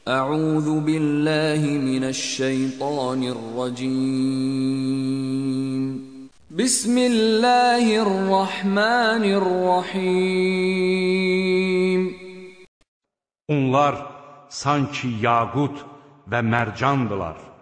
أعوذ بالله من الشيطان الرجيم. بسم الله الرحمن الرحيم. Onlar sanki yaqut və mərcandılar.